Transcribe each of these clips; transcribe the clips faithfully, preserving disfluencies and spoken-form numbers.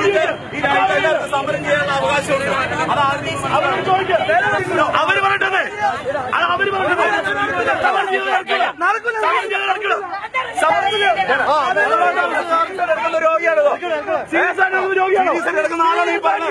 ഈ രാജ്യത്ത് സമരം ചെയ്യാനുള്ള അവകാശമുണ്ട്. അത് അവര് പറഞ്ഞത് അത് അവര് പറഞ്ഞത് രോഗിയാണോ രോഗിയാണോ കിടക്കുന്ന ആളാണ് ഈ പറഞ്ഞത്.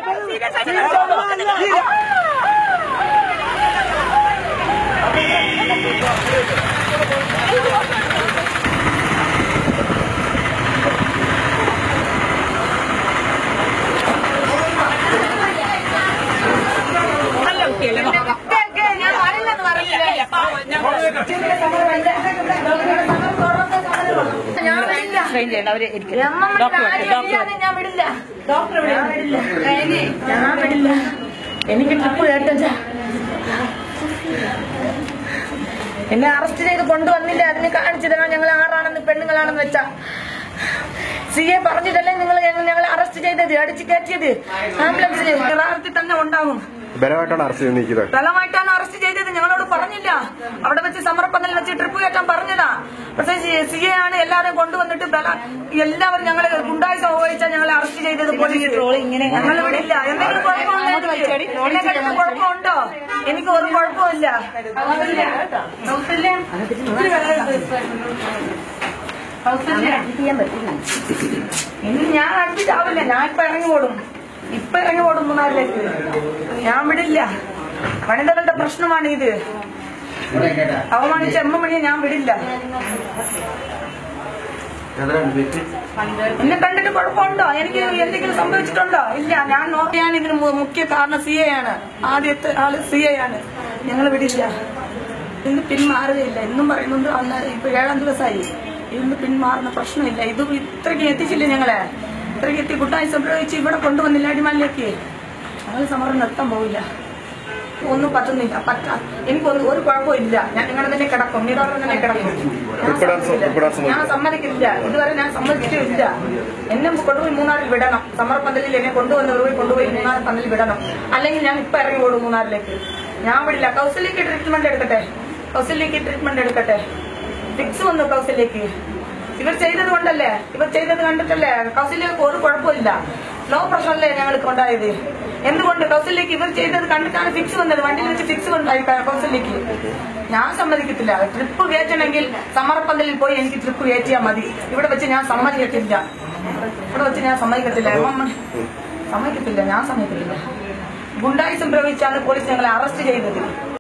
എനിക്ക് ട്രിപ്പ് കേട്ടാ എന്നെ അറസ്റ്റ് ചെയ്ത് കൊണ്ടുവന്നില്ല. അതിന് കാണിച്ചു തരാം ഞങ്ങൾ ആറാണെന്ന് പെണ്ണുങ്ങളാണെന്ന് വെച്ചാ. സി എ പറഞ്ഞിട്ടല്ലേ നിങ്ങൾ ഞങ്ങളെ അറസ്റ്റ് ചെയ്തത്, അടിച്ചു കയറ്റിയത്. ആംബുലൻസിൽ യഥാർത്ഥത്തിൽ തന്നെ ഉണ്ടാവും. ബലമായിട്ടാണ് അറസ്റ്റ് ചെയ്തിരിക്കുന്നത്. ബലമായിട്ടാണ് അറസ്റ്റ് ചെയ്തത്. ഞങ്ങളോട് പറഞ്ഞില്ല. അവിടെ വെച്ച് സമർപ്പന്തലിൽ വെച്ച് ട്രിപ്പ് കയറ്റാൻ പറഞ്ഞതാ. പക്ഷേ സി എ ആണ് എല്ലാവരെയും കൊണ്ടുവന്നിട്ട് ബല എല്ലാവരും ഞങ്ങളെ ഗുണ്ടായിസം ഉപയോഗിച്ചാൽ ഞങ്ങളെ അറസ്റ്റ് ചെയ്തത്. ഞങ്ങൾ ഇവിടെ ഇല്ല. എന്തെങ്കിലും കുഴപ്പമുണ്ടോ? എനിക്ക് ഒരു കുഴപ്പമില്ല. ഇനി ഞാൻ അടുപ്പിച്ചാവില്ല. ഞാൻ ഇപ്പൊ ഇറങ്ങി ഓടും. ഇപ്പൊ ഇറങ്ങി ഓടും മൂന്നാറിലേക്ക്. ഞാൻ വിടില്ല. വനിതകളുടെ പ്രശ്നമാണ് ഇത്. അവമാനിച്ച എമ്മ മണിയെ ഞാൻ വിടില്ല. എന്നെ കണ്ടിട്ട് കുഴപ്പമുണ്ടോ? എനിക്ക് എന്തെങ്കിലും സംഭവിച്ചിട്ടുണ്ടോ? ഇല്ല. ഞാൻ നോക്കിയാണ് ഇതിന് മുഖ്യ കാരണം സി എ ആണ്. ആദ്യത്തെ ആള് സി എ ആണ്. ഞങ്ങൾ വിടില്ല. ഇന്ന് പിന്മാറുകയില്ല. എന്നും പറയുന്നുണ്ട്. അന്ന് ഇപ്പൊ ഏഴാം ദിവസമായി. ഇന്ന് പിന്മാറുന്ന പ്രശ്നമില്ല. ഇത് ഇത്രയ്ക്ക് എത്തിച്ചില്ലേ ഞങ്ങളെ? ഇത്രയ്ക്ക് എത്തി കുട്ടായി സംഭവിച്ച് ഇവിടെ കൊണ്ടുവന്നില്ല. അടിമാലിലേക്ക് ഞങ്ങൾ സമരം നിർത്താൻ പോവില്ല. ഒന്നും പറ്റുന്നില്ല. പറ്റാ എനിക്കൊന്നും ഒരു കുഴപ്പമില്ല. ഞാൻ നിങ്ങളുടെ തന്നെ കിടക്കും. നിങ്ങളുടെ തന്നെ കിടക്കും. ഞാൻ സമ്മതിക്കില്ല. ഇതുവരെ ഞാൻ സമ്മതിച്ചിട്ടില്ല. എന്നെ കൊണ്ടുപോയി മൂന്നാറിൽ വിടണം. സമർപ്പന്തലിൽ എന്നെ കൊണ്ടുവന്നവർ കൊണ്ടുപോയി മൂന്നാർ പന്തലിൽ വിടണം. അല്ലെങ്കിൽ ഞാൻ ഇപ്പൊ ഇറങ്ങി ഓടും മൂന്നാറിലേക്ക്. ഞാൻ വിടില്ല. കൗസല്യക്ക് ട്രീറ്റ്മെന്റ് എടുക്കട്ടെ. കൗസല്യക്ക് ട്രീറ്റ്മെന്റ് എടുക്കട്ടെ. ഫിക്സ് വന്നു കൗസല്യക്ക്. ഇവർ ചെയ്തത് കൊണ്ടല്ലേ, ഇവർ ചെയ്തത് കണ്ടിട്ടല്ലേ. കൗസല്യക്ക് ഒരു കുഴപ്പമില്ല. ലോ പ്രഷറല്ലേ ഞങ്ങൾക്ക് ഉണ്ടായത്. എന്തുകൊണ്ട്? കൗസല്യക്ക് ഇവർ ചെയ്തത് കണ്ടിട്ടാണ് ഫിക്സ് വന്നത്. വണ്ടിയിൽ വെച്ച് ഫിക്സ് ഉണ്ടായി കൗസല്യക്ക്. ഞാൻ സമ്മതിക്കത്തില്ല. ട്രിപ്പ് കയറ്റണമെങ്കിൽ സമർപ്പന്തലിൽ പോയി എനിക്ക് ട്രിപ്പ് കയറ്റിയാൽ മതി. ഇവിടെ വെച്ച് ഞാൻ സമ്മതിക്കത്തില്ല. ഇവിടെ വെച്ച് ഞാൻ സമ്മതിക്കത്തില്ല. സമ്മതിക്കത്തില്ല. ഞാൻ സമ്മതിക്കത്തില്ല. ഗുണ്ടായിസം പ്രയോഗിച്ചാണ് പോലീസ് ഞങ്ങളെ അറസ്റ്റ് ചെയ്തത്.